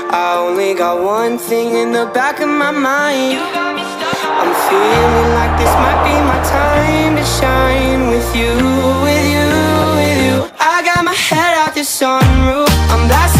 I only got one thing in the back of my mind. I'm feeling like this might be my time to shine. With you, with you, with you. I got my head out the sunroof, I'm blasting